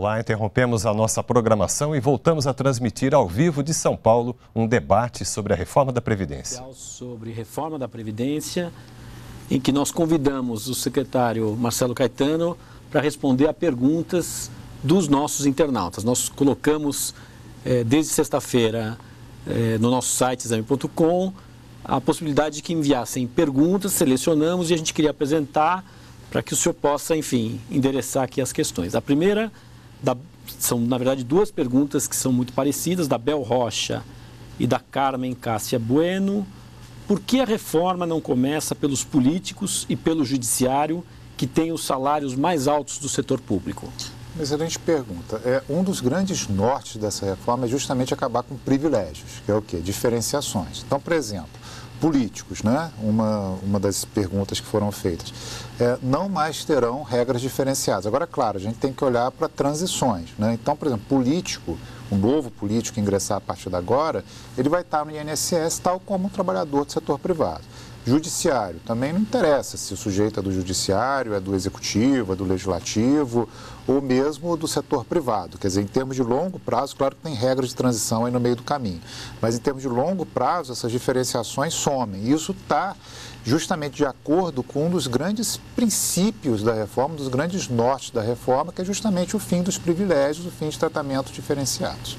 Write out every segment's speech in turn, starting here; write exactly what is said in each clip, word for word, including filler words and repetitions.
Olá, interrompemos a nossa programação e voltamos a transmitir ao vivo de São Paulo um debate sobre a reforma da Previdência. Sobre reforma da Previdência, em que nós convidamos o secretário Marcelo Caetano para responder a perguntas dos nossos internautas. Nós colocamos eh, desde sexta-feira eh, no nosso site exame ponto com a possibilidade de que enviassem perguntas, selecionamos e a gente queria apresentar para que o senhor possa, enfim, endereçar aqui as questões. A primeira, da, são na verdade duas perguntas que são muito parecidas, da Bel Rocha e da Carmen Cássia Bueno. Por que a reforma não começa pelos políticos e pelo judiciário, que tem os salários mais altos do setor público? Excelente pergunta. É, um dos grandes nortes dessa reforma é justamente acabar com privilégios, que é o quê? Diferenciações. Então, por exemplo, políticos, né? Uma, uma das perguntas que foram feitas. É, não mais terão regras diferenciadas. Agora, claro, a gente tem que olhar para transições, né? Então, por exemplo, político, um novo político ingressar a partir de agora, ele vai estar no I N S S tal como um trabalhador do setor privado. Judiciário, também não interessa se o sujeito é do judiciário, é do executivo, é do legislativo ou mesmo do setor privado. Quer dizer, em termos de longo prazo, claro que tem regras de transição aí no meio do caminho, mas em termos de longo prazo, essas diferenciações somem. E isso está justamente de acordo com um dos grandes princípios da reforma, um dos grandes nortes da reforma, que é justamente o fim dos privilégios, o fim de tratamentos diferenciados.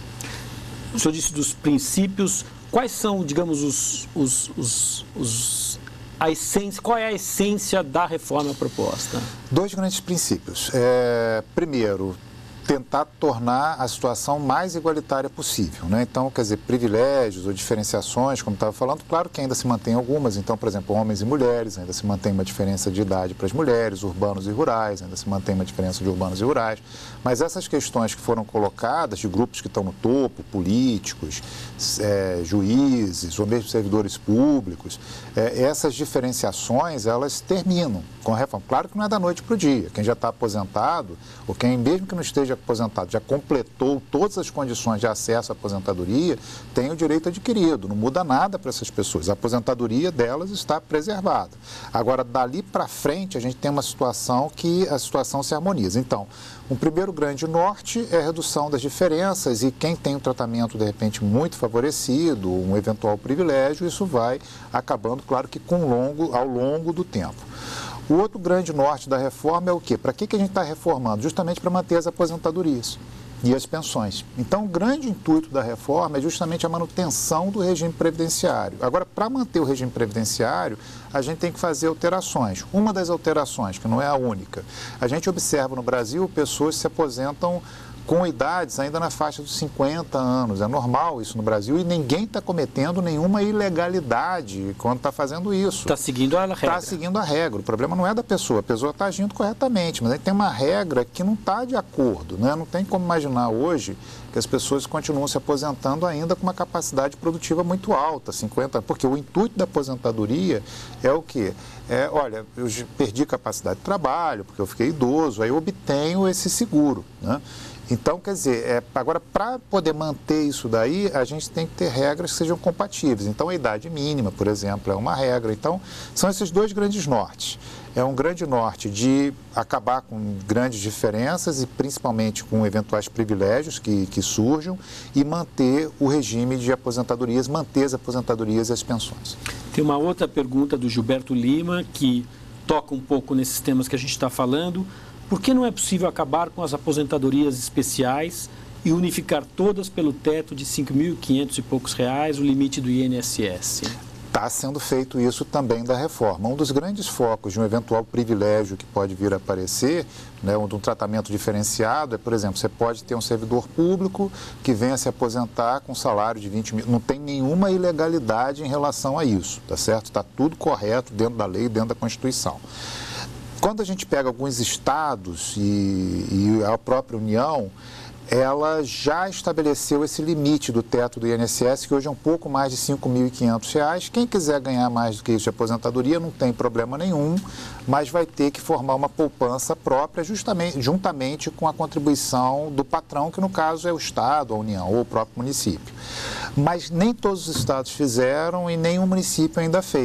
O senhor disse dos princípios. Quais são, digamos, os, os, os, os, a essência, qual é a essência da reforma proposta? Dois grandes princípios. É, primeiro, tentar tornar a situação mais igualitária possível, né? Então, quer dizer, privilégios ou diferenciações, como estava falando, claro que ainda se mantém algumas. Então, por exemplo, homens e mulheres, ainda se mantém uma diferença de idade para as mulheres, urbanos e rurais, ainda se mantém uma diferença de urbanos e rurais. Mas essas questões que foram colocadas, de grupos que estão no topo, políticos, é, juízes ou mesmo servidores públicos, é, essas diferenciações, elas terminam com a reforma. Claro que não é da noite para o dia. Quem já está aposentado, ou quem mesmo que não esteja aposentado, já completou todas as condições de acesso à aposentadoria, tem o direito adquirido, não muda nada para essas pessoas. A aposentadoria delas está preservada. Agora, dali para frente, a gente tem uma situação que a situação se harmoniza. Então, um primeiro grande norte é a redução das diferenças e quem tem um tratamento, de repente, muito favorecido, um eventual privilégio, isso vai acabando, claro que com longo, ao longo do tempo. O outro grande norte da reforma é o quê? Para que, que a gente está reformando? Justamente para manter as aposentadorias e as pensões. Então, o grande intuito da reforma é justamente a manutenção do regime previdenciário. Agora, para manter o regime previdenciário, a gente tem que fazer alterações. Uma das alterações, que não é a única, a gente observa no Brasil pessoas que se aposentam com idades ainda na faixa dos cinquenta anos. É normal isso no Brasil e ninguém está cometendo nenhuma ilegalidade quando está fazendo isso. Está seguindo a regra. Está seguindo a regra. O problema não é da pessoa, a pessoa está agindo corretamente, mas aí tem uma regra que não está de acordo, né? Não tem como imaginar hoje que as pessoas continuam se aposentando ainda com uma capacidade produtiva muito alta, cinquenta, porque o intuito da aposentadoria é o quê? É, olha, eu perdi capacidade de trabalho, porque eu fiquei idoso, aí eu obtenho esse seguro, né? Então, quer dizer, é, agora, para poder manter isso daí, a gente tem que ter regras que sejam compatíveis. Então, a idade mínima, por exemplo, é uma regra. Então, são esses dois grandes nortes. É um grande norte de acabar com grandes diferenças e principalmente com eventuais privilégios que, que surjam e manter o regime de aposentadorias, manter as aposentadorias e as pensões. Tem uma outra pergunta do Gilberto Lima, que toca um pouco nesses temas que a gente está falando. Por que não é possível acabar com as aposentadorias especiais e unificar todas pelo teto de cinco mil e quinhentos e poucos reais, o limite do I N S S? Está sendo feito isso também da reforma. Um dos grandes focos de um eventual privilégio que pode vir a aparecer, né, de um tratamento diferenciado, é, por exemplo, você pode ter um servidor público que venha se aposentar com salário de vinte mil. Não tem nenhuma ilegalidade em relação a isso, tá certo? Está tudo correto dentro da lei, dentro da Constituição. Quando a gente pega alguns estados e, e a própria União, ela já estabeleceu esse limite do teto do I N S S, que hoje é um pouco mais de cinco mil e quinhentos reais. Quem quiser ganhar mais do que isso de aposentadoria não tem problema nenhum, mas vai ter que formar uma poupança própria justamente, juntamente com a contribuição do patrão, que no caso é o Estado, a União ou o próprio município. Mas nem todos os estados fizeram e nenhum município ainda fez.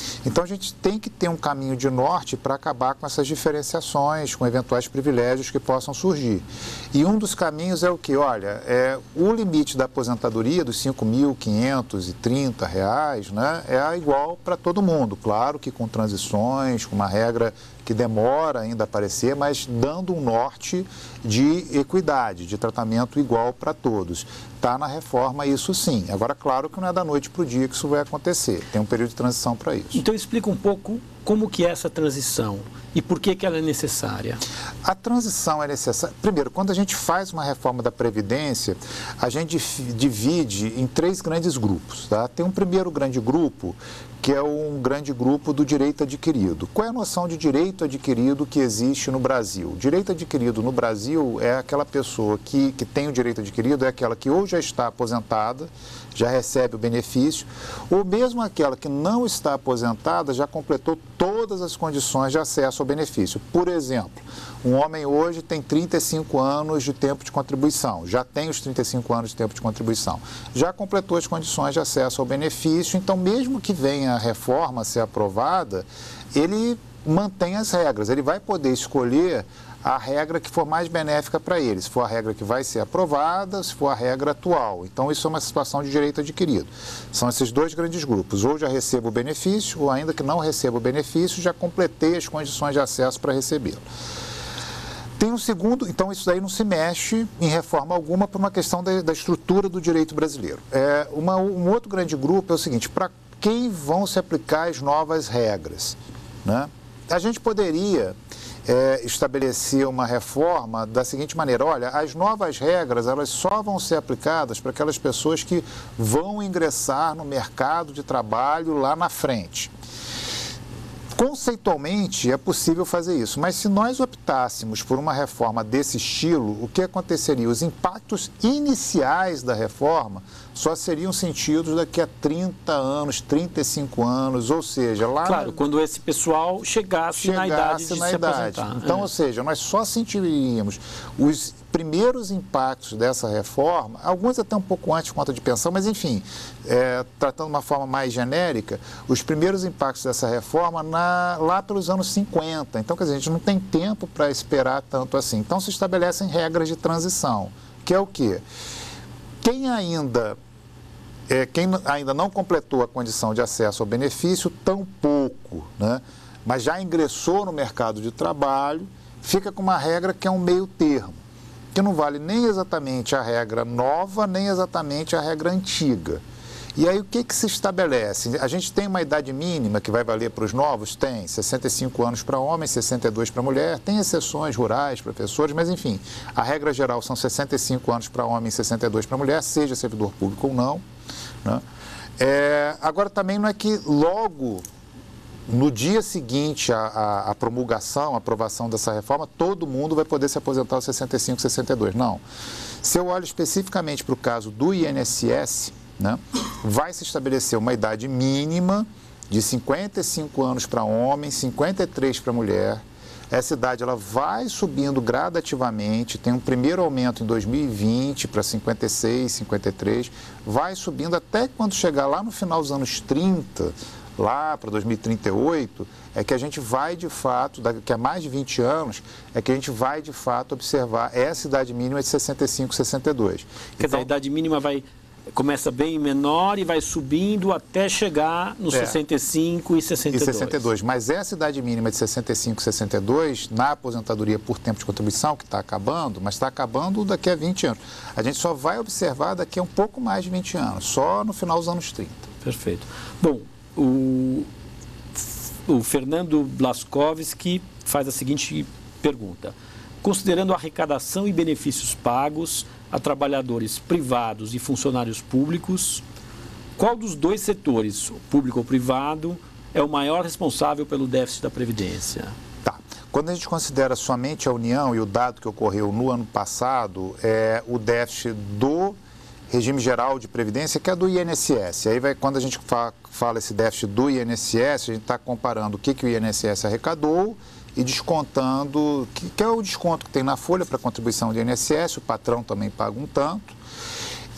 Então, a gente tem que ter um caminho de norte para acabar com essas diferenciações, com eventuais privilégios que possam surgir. E um dos caminhos é o que? Olha, é, o limite da aposentadoria dos cinco mil quinhentos e trinta reais, né, é igual para todo mundo. Claro que com transições, com uma regra que demora ainda a aparecer, mas dando um norte de equidade, de tratamento igual para todos. Está na reforma isso sim. Agora, claro que não é da noite para o dia que isso vai acontecer. Tem um período de transição para isso. Então, explica um pouco como que é essa transição e por que que ela é necessária. A transição é necessária. Primeiro, quando a gente faz uma reforma da Previdência, a gente divide em três grandes grupos. Tá? Tem um primeiro grande grupo, que é um grande grupo do direito adquirido. Qual é a noção de direito adquirido que existe no Brasil? Direito adquirido no Brasil é aquela pessoa que, que tem o direito adquirido, é aquela que ou já está aposentada, já recebe o benefício, ou mesmo aquela que não está aposentada já completou todas as condições de acesso ao benefício. Por exemplo, um homem hoje tem trinta e cinco anos de tempo de contribuição, já tem os trinta e cinco anos de tempo de contribuição, já completou as condições de acesso ao benefício, então mesmo que venha a reforma a ser aprovada, ele mantém as regras, ele vai poder escolher a regra que for mais benéfica para ele, se for a regra que vai ser aprovada, se for a regra atual. Então, isso é uma situação de direito adquirido. São esses dois grandes grupos. Ou já recebo o benefício, ou ainda que não recebo o benefício, já completei as condições de acesso para recebê-lo. Tem um segundo, então isso daí não se mexe em reforma alguma por uma questão da, da estrutura do direito brasileiro. É, uma, um outro grande grupo é o seguinte, para quem vão se aplicar as novas regras, né? A gente poderia é, estabelecer uma reforma da seguinte maneira, olha, as novas regras, elas só vão ser aplicadas para aquelas pessoas que vão ingressar no mercado de trabalho lá na frente. Conceitualmente é possível fazer isso, mas se nós optássemos por uma reforma desse estilo, o que aconteceria? Os impactos iniciais da reforma só seriam sentidos daqui a trinta anos, trinta e cinco anos, ou seja, lá... Claro, quando esse pessoal chegasse, chegasse na idade de na se idade. aposentar. Então, é. ou seja, nós só sentiríamos os primeiros impactos dessa reforma, alguns até um pouco antes de conta de pensão, mas enfim, é, tratando de uma forma mais genérica, os primeiros impactos dessa reforma na, lá pelos anos cinquenta. Então, quer dizer, a gente não tem tempo para esperar tanto assim. Então, se estabelecem regras de transição, que é o quê? Quem ainda, é, quem ainda não completou a condição de acesso ao benefício, tampouco, né? Mas já ingressou no mercado de trabalho, fica com uma regra que é um meio termo, que não vale nem exatamente a regra nova, nem exatamente a regra antiga. E aí o que que se estabelece? A gente tem uma idade mínima que vai valer para os novos? Tem, sessenta e cinco anos para homem, sessenta e dois para mulher, tem exceções rurais, professores, mas enfim, a regra geral são sessenta e cinco anos para homem e sessenta e dois para mulher, seja servidor público ou não, né? É, agora também não é que logo no dia seguinte à, à promulgação, à aprovação dessa reforma, todo mundo vai poder se aposentar aos sessenta e cinco, sessenta e dois. Não. Se eu olho especificamente para o caso do I N S S, né, vai se estabelecer uma idade mínima de cinquenta e cinco anos para homem, cinquenta e três para mulher. Essa idade ela vai subindo gradativamente, tem um primeiro aumento em dois mil e vinte para cinquenta e seis, cinquenta e três, vai subindo até quando chegar lá no final dos anos trinta, lá para dois mil e trinta e oito, é que a gente vai de fato, daqui a mais de vinte anos, é que a gente vai de fato observar essa idade mínima de sessenta e cinco, sessenta e dois. Quer dizer, a idade mínima vai, começa bem menor e vai subindo até chegar nos É. sessenta e cinco e sessenta e dois. E sessenta e dois. Mas essa idade mínima de sessenta e cinco, sessenta e dois, na aposentadoria por tempo de contribuição, que está acabando, mas está acabando daqui a vinte anos. A gente só vai observar daqui a um pouco mais de vinte anos, só no final dos anos trinta. Perfeito. Bom, o, o Fernando Blaskovski faz a seguinte pergunta. Considerando a arrecadação e benefícios pagos a trabalhadores privados e funcionários públicos, qual dos dois setores, o público ou privado, é o maior responsável pelo déficit da Previdência? Tá. Quando a gente considera somente a União e o dado que ocorreu no ano passado, é o déficit do regime geral de previdência, que é do I N S S. Aí vai, quando a gente fa fala esse déficit do I N S S, a gente está comparando o que, que o I N S S arrecadou e descontando, que, que é o desconto que tem na folha para contribuição do I N S S, o patrão também paga um tanto.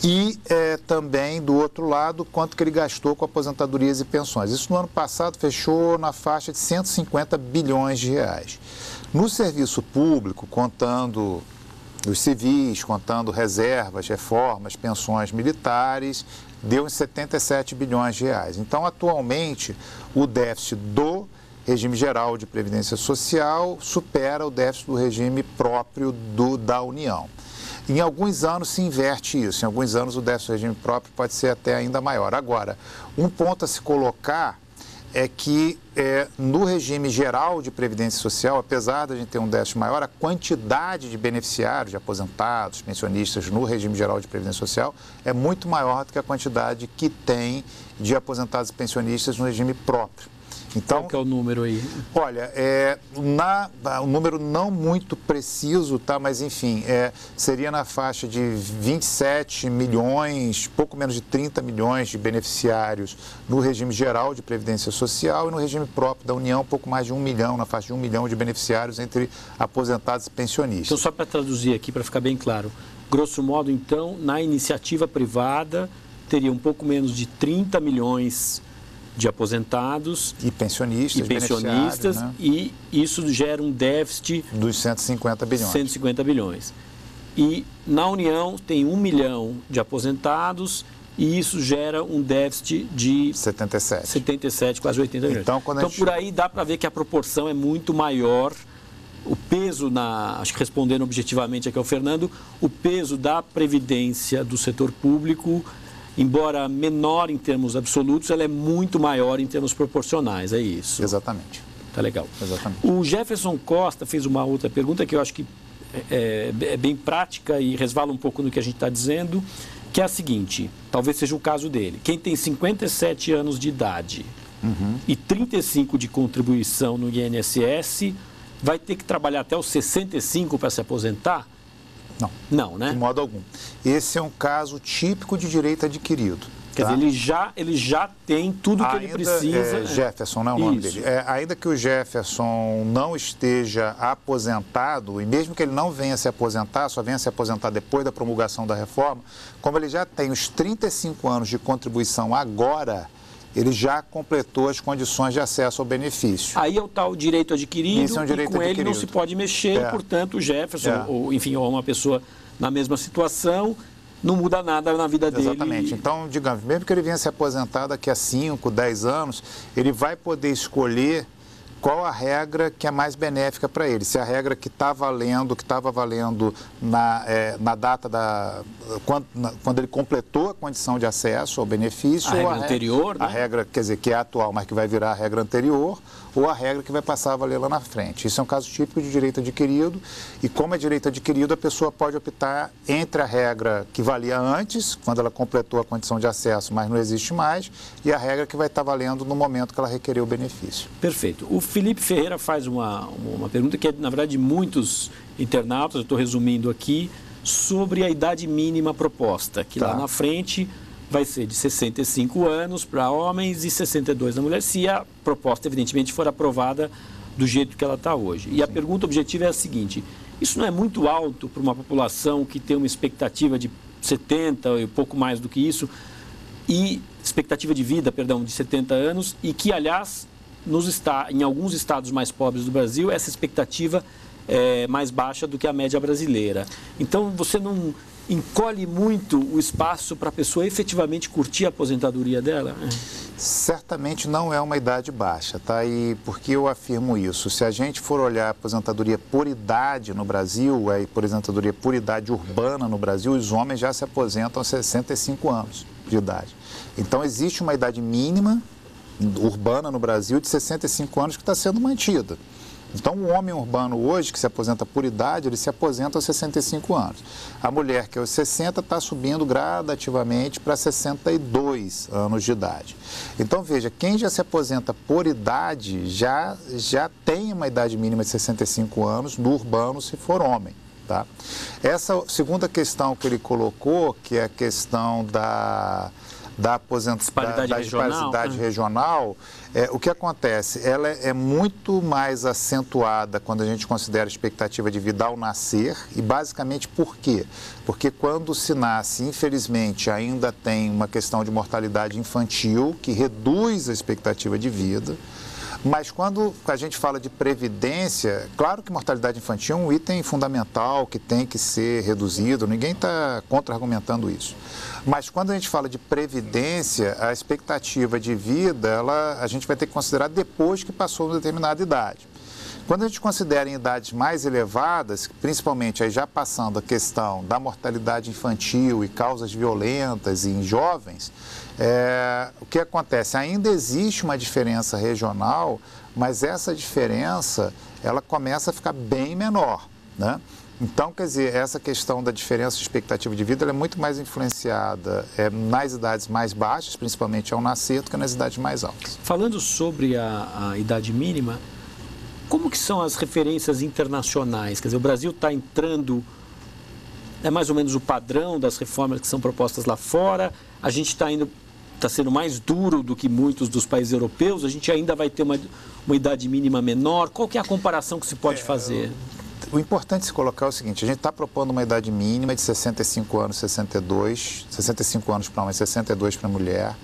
E é, também, do outro lado, quanto que ele gastou com aposentadorias e pensões. Isso no ano passado fechou na faixa de cento e cinquenta bilhões de reais. No serviço público, contando os civis, contando reservas, reformas, pensões militares, deu em setenta e sete bilhões de reais. Então, atualmente, o déficit do regime geral de previdência social supera o déficit do regime próprio do, da União. Em alguns anos se inverte isso, em alguns anos o déficit do regime próprio pode ser até ainda maior. Agora, um ponto a se colocar é que é, no regime geral de previdência social, apesar de a gente ter um déficit maior, a quantidade de beneficiários, de aposentados, pensionistas no regime geral de previdência social é muito maior do que a quantidade que tem de aposentados e pensionistas no regime próprio. Então, qual que é o número aí? Olha, é, na, um número não muito preciso, tá? Mas enfim, é, seria na faixa de vinte e sete milhões, pouco menos de trinta milhões de beneficiários no regime geral de previdência social e no regime próprio da União, pouco mais de um milhão, na faixa de um milhão de beneficiários entre aposentados e pensionistas. Então, só para traduzir aqui, para ficar bem claro, grosso modo, então, na iniciativa privada, teria um pouco menos de trinta milhões de aposentados e pensionistas, e, pensionistas, né? E isso gera um déficit dos cento e cinquenta bilhões. cento e cinquenta bilhões. E na União tem um milhão de aposentados e isso gera um déficit de setenta e sete, setenta e sete, quase oitenta milhões. Então, quando então gente... por aí dá para ver que a proporção é muito maior. O peso, na, acho que respondendo objetivamente aqui ao Fernando, o peso da previdência do setor público, embora menor em termos absolutos, ela é muito maior em termos proporcionais, é isso? Exatamente. Tá legal. Exatamente. O Jefferson Costa fez uma outra pergunta que eu acho que é, é bem prática e resvala um pouco no que a gente está dizendo, que é a seguinte, talvez seja o caso dele. Quem tem cinquenta e sete anos de idade uhum. e trinta e cinco de contribuição no I N S S, vai ter que trabalhar até os sessenta e cinco para se aposentar? Não. Não, né? De modo algum. Esse é um caso típico de direito adquirido. Quer tá? dizer, ele já, ele já tem tudo o que ele precisa. É, Jefferson, não é o nome Isso. dele. É, ainda que o Jefferson não esteja aposentado, e mesmo que ele não venha se aposentar, só venha se aposentar depois da promulgação da reforma, como ele já tem os trinta e cinco anos de contribuição agora, ele já completou as condições de acesso ao benefício. Aí é o tal direito adquirido, Esse é um direito e com adquirido. ele não se pode mexer, É. portanto o Jefferson, É. ou enfim, ou uma pessoa na mesma situação, não muda nada na vida dele. Exatamente. Então, digamos, mesmo que ele venha se aposentar daqui a cinco, dez anos, ele vai poder escolher qual a regra que é mais benéfica para ele. Se a regra que está valendo, que estava valendo na, é, na data da... Quando, na, quando ele completou a condição de acesso ao benefício... A regra a anterior, regra, né? A regra, quer dizer, que é atual, mas que vai virar a regra anterior, ou a regra que vai passar a valer lá na frente. Isso é um caso típico de direito adquirido, e como é direito adquirido, a pessoa pode optar entre a regra que valia antes, quando ela completou a condição de acesso, mas não existe mais, e a regra que vai estar valendo no momento que ela requereu o benefício. Perfeito. O Felipe Ferreira faz uma, uma pergunta que é, na verdade, de muitos internautas, eu estou resumindo aqui, sobre a idade mínima proposta, que Tá. lá na frente vai ser de sessenta e cinco anos para homens e sessenta e dois na mulher, se a proposta, evidentemente, for aprovada do jeito que ela está hoje. E a pergunta objetiva é a seguinte, isso não é muito alto para uma população que tem uma expectativa de setenta e pouco mais do que isso, e expectativa de vida, perdão, de setenta anos, e que, aliás, nos está, em alguns estados mais pobres do Brasil, essa expectativa é mais baixa do que a média brasileira. Então, você não encolhe muito o espaço para a pessoa efetivamente curtir a aposentadoria dela? Certamente não é uma idade baixa, tá? E por que eu afirmo isso? Se a gente for olhar a aposentadoria por idade no Brasil, a aposentadoria por idade urbana no Brasil, os homens já se aposentam aos sessenta e cinco anos de idade. Então, existe uma idade mínima urbana no Brasil de sessenta e cinco anos que está sendo mantida. Então, o homem urbano hoje, que se aposenta por idade, ele se aposenta aos sessenta e cinco anos. A mulher, que é aos sessenta, está subindo gradativamente para sessenta e dois anos de idade. Então, veja, quem já se aposenta por idade já, já tem uma idade mínima de sessenta e cinco anos no urbano, se for homem. Tá? Essa segunda questão que ele colocou, que é a questão da... da, aposent... disparidade da, da regional, disparidade né? regional, é, o que acontece? Ela é muito mais acentuada quando a gente considera a expectativa de vida ao nascer, e basicamente por quê? Porque quando se nasce, infelizmente, ainda tem uma questão de mortalidade infantil que reduz a expectativa de vida. Mas quando a gente fala de previdência, claro que mortalidade infantil é um item fundamental que tem que ser reduzido, ninguém está contra-argumentando isso. Mas quando a gente fala de previdência, a expectativa de vida, ela, a gente vai ter que considerar depois que passou uma determinada idade. Quando a gente considera em idades mais elevadas, principalmente aí já passando a questão da mortalidade infantil e causas violentas em jovens, é, o que acontece? Ainda existe uma diferença regional, mas essa diferença ela começa a ficar bem menor, né? Então, quer dizer, essa questão da diferença de expectativa de vida ela é muito mais influenciada é, nas idades mais baixas, principalmente ao nascer, do que nas idades mais altas. Falando sobre a, a idade mínima, como que são as referências internacionais? Quer dizer, o Brasil está entrando, é mais ou menos o padrão das reformas que são propostas lá fora, a gente está indo, está sendo mais duro do que muitos dos países europeus, a gente ainda vai ter uma, uma idade mínima menor, qual que é a comparação que se pode fazer? O importante se colocar é o seguinte, a gente está propondo uma idade mínima de sessenta e cinco anos, sessenta e dois, sessenta e cinco anos para homem, sessenta e dois para mulher.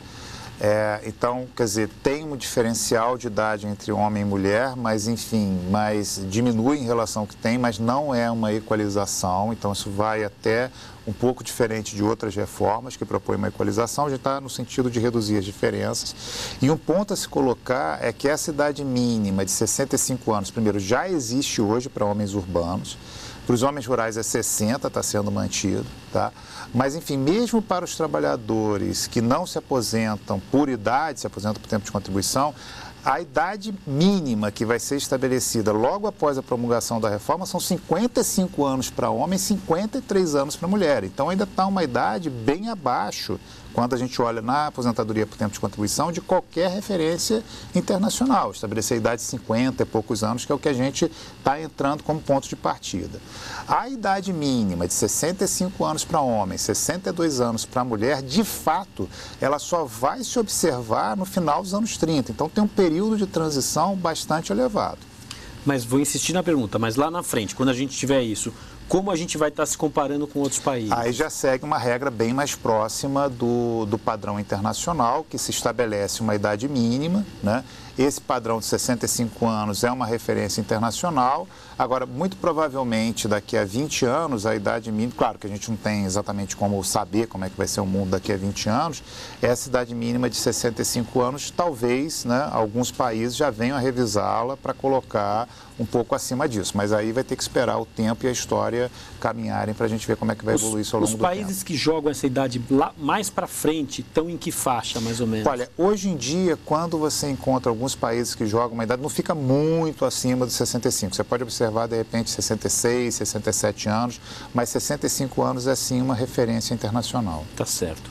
É, então, quer dizer, tem um diferencial de idade entre homem e mulher, mas, enfim, mas diminui em relação ao que tem, mas não é uma equalização, então isso vai até um pouco diferente de outras reformas que propõem uma equalização, já está no sentido de reduzir as diferenças. E um ponto a se colocar é que essa idade mínima de sessenta e cinco anos, primeiro, já existe hoje para homens urbanos. Para os homens rurais é sessenta, está sendo mantido, tá? Mas, enfim, mesmo para os trabalhadores que não se aposentam por idade, se aposentam por tempo de contribuição, a idade mínima que vai ser estabelecida logo após a promulgação da reforma são cinquenta e cinco anos para homem e cinquenta e três anos para mulher. Então, ainda está uma idade bem abaixo, quando a gente olha na aposentadoria por tempo de contribuição, de qualquer referência internacional. Estabelecer a idade de cinquenta e poucos anos, que é o que a gente está entrando como ponto de partida. A idade mínima de sessenta e cinco anos para homem, sessenta e dois anos para mulher, de fato, ela só vai se observar no final dos anos trinta. Então, tem um período de transição bastante elevado. Mas vou insistir na pergunta, mas lá na frente, quando a gente tiver isso, como a gente vai estar se comparando com outros países? Aí já segue uma regra bem mais próxima do, do padrão internacional, que se estabelece uma idade mínima, né? Esse padrão de sessenta e cinco anos é uma referência internacional. Agora, muito provavelmente, daqui a vinte anos, a idade mínima, claro que a gente não tem exatamente como saber como é que vai ser o mundo daqui a vinte anos, essa idade mínima de sessenta e cinco anos, talvez, né, alguns países já venham a revisá-la para colocar um pouco acima disso. Mas aí vai ter que esperar o tempo e a história caminharem para a gente ver como é que vai os, evoluir isso ao longo do tempo. Os países que jogam essa idade lá, mais para frente, estão em que faixa, mais ou menos? Olha, hoje em dia, quando você encontra alguns países que jogam uma idade, não fica muito acima dos sessenta e cinco. Você pode observar, de repente, sessenta e seis, sessenta e sete anos, mas sessenta e cinco anos é, sim, uma referência internacional. Tá certo.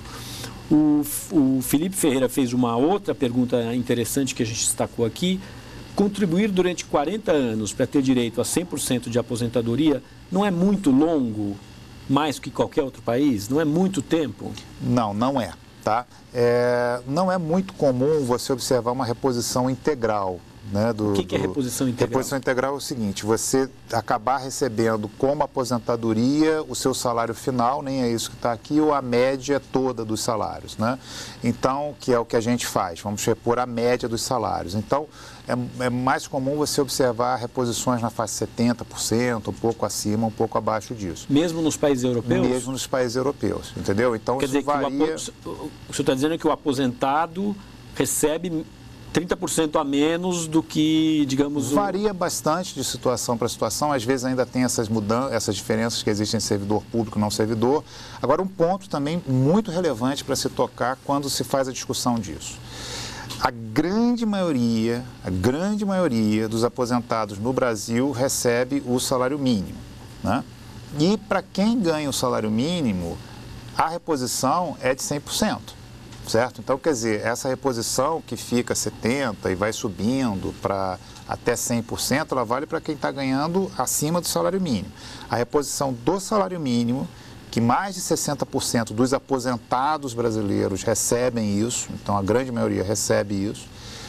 O, o Felipe Ferreira fez uma outra pergunta interessante que a gente destacou aqui. Contribuir durante quarenta anos para ter direito a cem por cento de aposentadoria não é muito longo, mais que qualquer outro país? Não é muito tempo? Não, não é. Tá? É, não é muito comum você observar uma reposição integral. Né, do, o que, que é reposição integral? Reposição integral é o seguinte, você acabar recebendo como aposentadoria o seu salário final, nem é isso que está aqui, ou a média toda dos salários. Né? Então, que é o que a gente faz, vamos repor a média dos salários. Então, é, é mais comum você observar reposições na faixa de setenta por cento, um pouco acima, um pouco abaixo disso. Mesmo nos países europeus? Mesmo nos países europeus, entendeu? Então, quer isso dizer varia... que o, apo... o senhor está dizendo que o aposentado recebe trinta por cento a menos do que, digamos... Varia o... bastante de situação para situação, às vezes ainda tem essas mudanças, essas diferenças que existem em servidor público e não servidor. Agora, um ponto também muito relevante para se tocar quando se faz a discussão disso. A grande maioria, a grande maioria dos aposentados no Brasil recebe o salário mínimo, né? E para quem ganha o salário mínimo, a reposição é de cem por cento. Certo? Então, quer dizer, essa reposição que fica setenta por cento e vai subindo para até cem por cento, ela vale para quem está ganhando acima do salário mínimo. A reposição do salário mínimo que mais de sessenta por cento dos aposentados brasileiros recebem isso, então a grande maioria recebe isso,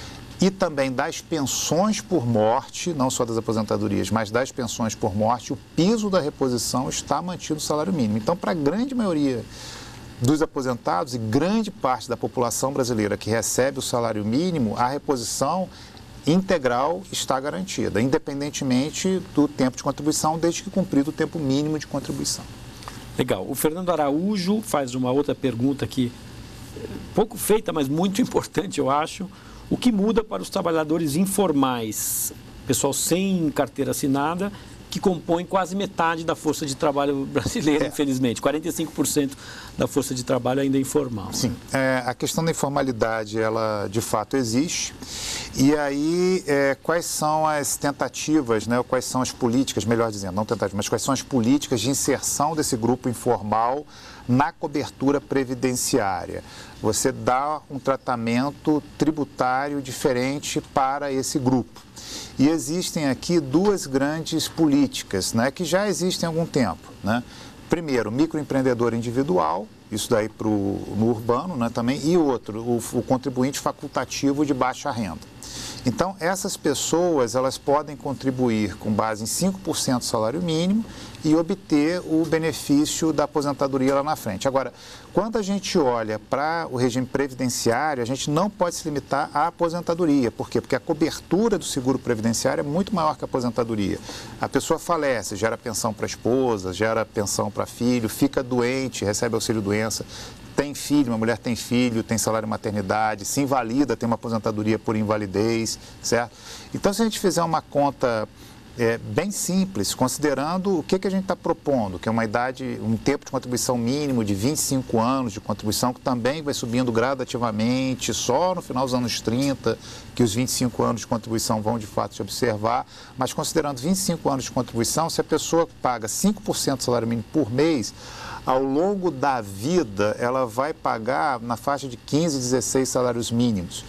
e também das pensões por morte, não só das aposentadorias, mas das pensões por morte, o piso da reposição está mantido no salário mínimo. Então, para a grande maioria dos aposentados e grande parte da população brasileira que recebe o salário mínimo, a reposição integral está garantida, independentemente do tempo de contribuição, desde que cumprido o tempo mínimo de contribuição. Legal. O Fernando Araújo faz uma outra pergunta aqui, pouco feita, mas muito importante, eu acho. O que muda para os trabalhadores informais, pessoal sem carteira assinada, que compõem quase metade da força de trabalho brasileira, é. infelizmente. quarenta e cinco por cento da força de trabalho ainda é informal. Sim, é, a questão da informalidade, ela de fato existe. E aí, é, quais são as tentativas, né, quais são as políticas, melhor dizendo, não tentativas, mas quais são as políticas de inserção desse grupo informal na cobertura previdenciária? Você dá um tratamento tributário diferente para esse grupo. E existem aqui duas grandes políticas, né, que já existem há algum tempo, né? Primeiro, microempreendedor individual, isso daí pro, no urbano, né, também, e outro, o, o contribuinte facultativo de baixa renda. Então, essas pessoas, elas podem contribuir com base em cinco por cento do salário mínimo e obter o benefício da aposentadoria lá na frente. Agora, quando a gente olha para o regime previdenciário, a gente não pode se limitar à aposentadoria. Por quê? Porque a cobertura do seguro previdenciário é muito maior que a aposentadoria. A pessoa falece, gera pensão para a esposa, gera pensão para filho, fica doente, recebe auxílio-doença, tem filho, uma mulher tem filho, tem salário maternidade, se invalida, tem uma aposentadoria por invalidez, certo? Então, se a gente fizer uma conta é, bem simples, considerando o que, que a gente está propondo, que é uma idade, um tempo de contribuição mínimo de vinte e cinco anos de contribuição, que também vai subindo gradativamente, só no final dos anos trinta, que os vinte e cinco anos de contribuição vão de fato se observar, mas considerando vinte e cinco anos de contribuição, se a pessoa paga cinco por cento do salário mínimo por mês, ao longo da vida, ela vai pagar na faixa de quinze, dezesseis salários mínimos.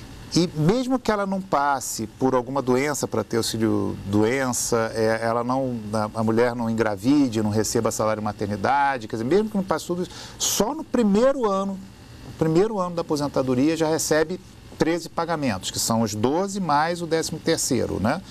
E mesmo que ela não passe por alguma doença para ter auxílio-doença, é, ela não, a mulher não engravide, não receba salário maternidade, quer dizer, mesmo que não passe tudo isso, só no primeiro ano, no primeiro ano da aposentadoria já recebe treze pagamentos, que são os doze mais o décimo terceiro, né?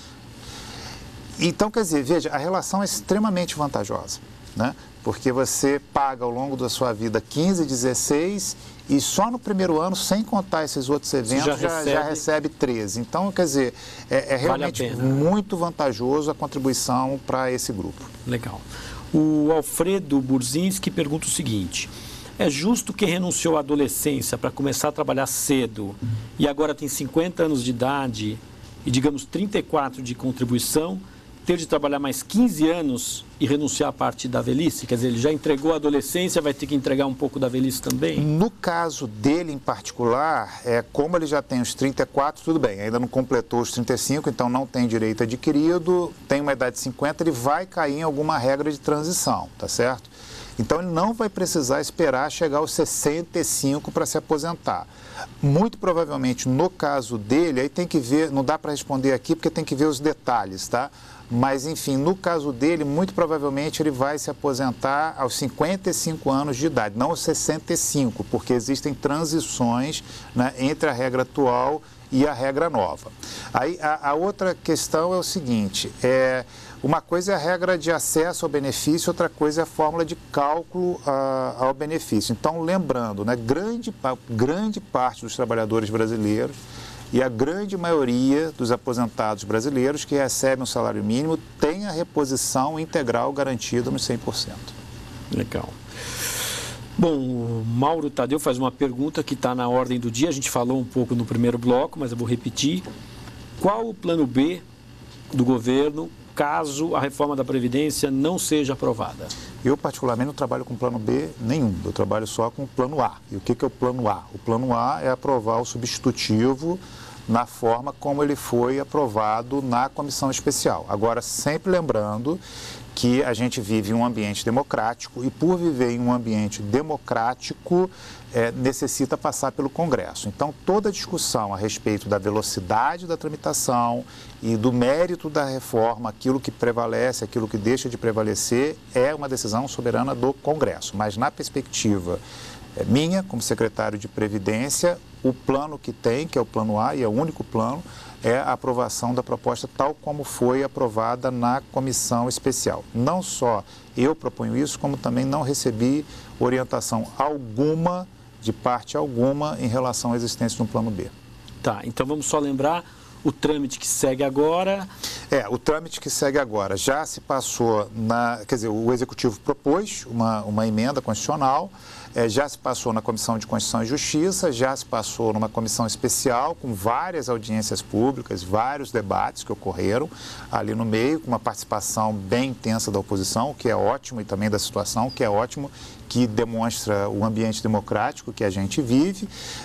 Então, quer dizer, veja, a relação é extremamente vantajosa, né? Porque você paga ao longo da sua vida quinze, dezesseis e só no primeiro ano, sem contar esses outros eventos, já, já, recebe... já recebe treze. Então, quer dizer, é, é realmente vale muito vantajoso a contribuição para esse grupo. Legal. O Alfredo Burzinski pergunta o seguinte: é justo quem renunciou à adolescência para começar a trabalhar cedo e agora tem cinquenta anos de idade e, digamos, trinta e quatro de contribuição, ter de trabalhar mais quinze anos e renunciar à parte da velhice? Quer dizer, ele já entregou a adolescência, vai ter que entregar um pouco da velhice também? No caso dele em particular, é, como ele já tem os trinta e quatro, tudo bem, ainda não completou os trinta e cinco, então não tem direito adquirido, tem uma idade de cinquenta, ele vai cair em alguma regra de transição, tá certo? Então ele não vai precisar esperar chegar aos sessenta e cinco para se aposentar. Muito provavelmente, no caso dele, aí tem que ver, não dá para responder aqui porque tem que ver os detalhes, tá? Mas, enfim, no caso dele, muito provavelmente ele vai se aposentar aos cinquenta e cinco anos de idade, não aos sessenta e cinco, porque existem transições, né, entre a regra atual e a regra nova. Aí, a, a outra questão é o seguinte, é, uma coisa é a regra de acesso ao benefício, outra coisa é a fórmula de cálculo a, ao benefício. Então, lembrando, né, grande, grande parte dos trabalhadores brasileiros e a grande maioria dos aposentados brasileiros que recebem o salário mínimo tem a reposição integral garantida nos cem por cento. Legal. Bom, o Mauro Tadeu faz uma pergunta que está na ordem do dia. A gente falou um pouco no primeiro bloco, mas eu vou repetir. Qual o plano B do governo caso a reforma da Previdência não seja aprovada? Eu, particularmente, não trabalho com plano B nenhum. Eu trabalho só com o plano A. E o que, que é o plano A? O plano A é aprovar o substitutivo na forma como ele foi aprovado na comissão especial. Agora, sempre lembrando que a gente vive em um ambiente democrático e, por viver em um ambiente democrático, é, necessita passar pelo Congresso. Então, toda discussão a respeito da velocidade da tramitação e do mérito da reforma, aquilo que prevalece, aquilo que deixa de prevalecer, é uma decisão soberana do Congresso. Mas, na perspectiva é, minha, como secretário de Previdência, o plano que tem, que é o plano A e é o único plano, é a aprovação da proposta tal como foi aprovada na comissão especial. Não só eu proponho isso, como também não recebi orientação alguma, de parte alguma, em relação à existência de um plano B. Tá, então vamos só lembrar o trâmite que segue agora. É, o trâmite que segue agora já se passou, na, quer dizer, o Executivo propôs uma, uma emenda constitucional, É, já se passou na Comissão de Constituição e Justiça, já se passou numa comissão especial com várias audiências públicas, vários debates que ocorreram ali no meio, com uma participação bem intensa da oposição, o que é ótimo, e também da situação, o que é ótimo, que demonstra o ambiente democrático que a gente vive.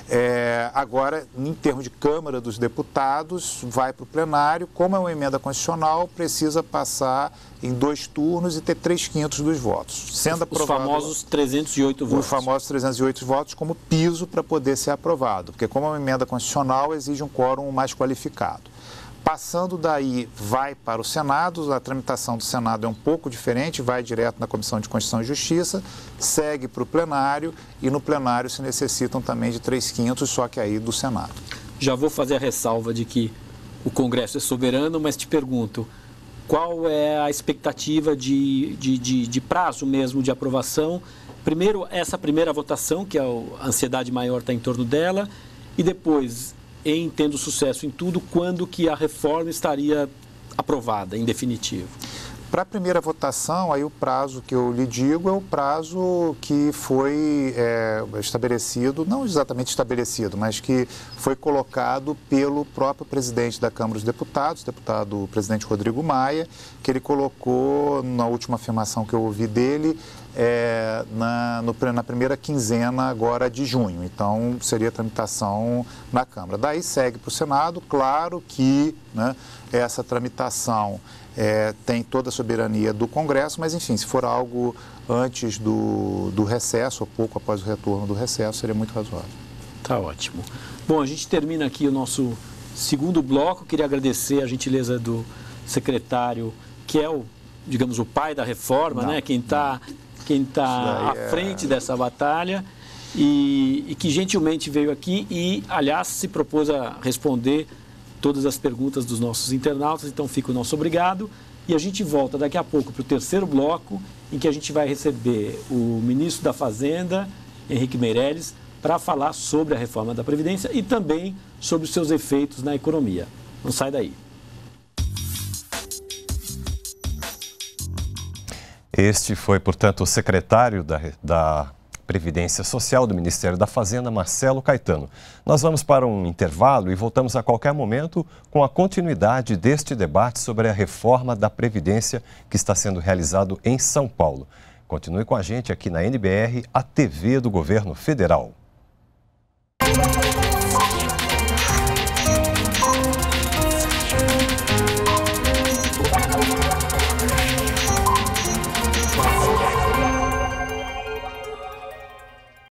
É, agora, em termos de Câmara dos Deputados, vai para o plenário. Como é uma emenda constitucional, precisa passar em dois turnos e ter três quintos dos votos. Sendo aprovado, os famosos trezentos e oito votos. Os famosos trezentos e oito votos como piso para poder ser aprovado, porque como é uma emenda constitucional, exige um quórum mais qualificado. Passando daí, vai para o Senado, a tramitação do Senado é um pouco diferente, vai direto na Comissão de Constituição e Justiça, segue para o plenário e no plenário se necessitam também de três quintos, só que aí do Senado. Já vou fazer a ressalva de que o Congresso é soberano, mas te pergunto, qual é a expectativa de, de, de, de prazo mesmo de aprovação? Primeiro, essa primeira votação, que a ansiedade maior está em torno dela, e depois, em tendo sucesso em tudo, quando que a reforma estaria aprovada, em definitivo? Para a primeira votação, aí o prazo que eu lhe digo é o prazo que foi é, estabelecido, não exatamente estabelecido, mas que foi colocado pelo próprio presidente da Câmara dos Deputados, deputado presidente Rodrigo Maia, que ele colocou na última afirmação que eu ouvi dele, é, na, no, na primeira quinzena agora de junho. Então, seria tramitação na Câmara. Daí segue para o Senado, claro que, né, essa tramitação É, tem toda a soberania do Congresso, mas, enfim, se for algo antes do, do recesso, ou pouco após o retorno do recesso, seria muito razoável. Tá ótimo. Bom, a gente termina aqui o nosso segundo bloco. Queria agradecer a gentileza do secretário, que é o, digamos, o pai da reforma, não, né? Quem está quem tá à é... frente dessa batalha e, e que gentilmente veio aqui e, aliás, se propôs a responder todas as perguntas dos nossos internautas, então fica o nosso obrigado. E a gente volta daqui a pouco para o terceiro bloco, em que a gente vai receber o ministro da Fazenda, Henrique Meirelles, para falar sobre a reforma da Previdência e também sobre os seus efeitos na economia. Não sai daí. Este foi, portanto, o secretário da, da Previdência Social do Ministério da Fazenda, Marcelo Caetano. Nós vamos para um intervalo e voltamos a qualquer momento com a continuidade deste debate sobre a reforma da Previdência que está sendo realizado em São Paulo. Continue com a gente aqui na N B R, a T V do Governo Federal.